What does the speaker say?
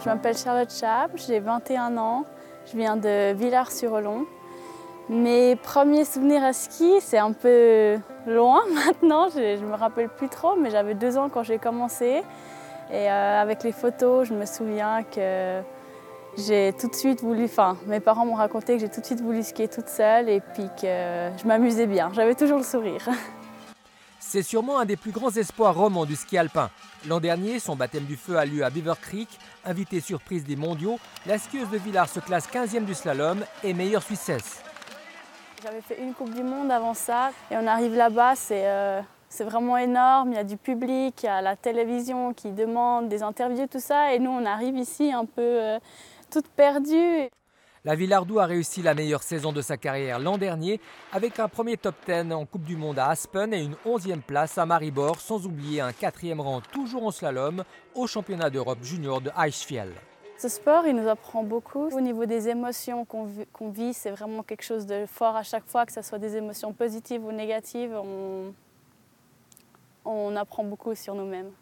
Je m'appelle Charlotte Chab, j'ai 21 ans, je viens de Villars-sur-Olon. Mes premiers souvenirs à ski, c'est un peu loin maintenant, je ne me rappelle plus trop, mais j'avais 2 ans quand j'ai commencé. Et avec les photos, je me souviens que j'ai tout de suite voulu, mes parents m'ont raconté que j'ai tout de suite voulu skier toute seule et puis que je m'amusais bien, j'avais toujours le sourire. C'est sûrement un des plus grands espoirs romans du ski alpin. L'an dernier, son baptême du feu a lieu à Beaver Creek. Invitée surprise des mondiaux, la skieuse de Villars se classe 15e du slalom et meilleure Suissesse. J'avais fait une Coupe du Monde avant ça et on arrive là-bas, c'est vraiment énorme, il y a du public, il y a la télévision qui demande des interviews, tout ça, et nous on arrive ici un peu toute perdue. La Villardou a réussi la meilleure saison de sa carrière l'an dernier avec un premier top 10 en Coupe du Monde à Aspen et une 11e place à Maribor, sans oublier un 4e rang toujours en slalom au championnat d'Europe junior de Eichsfjell. Ce sport, il nous apprend beaucoup. Au niveau des émotions qu'on vit, c'est vraiment quelque chose de fort à chaque fois, que ce soit des émotions positives ou négatives, on apprend beaucoup sur nous-mêmes.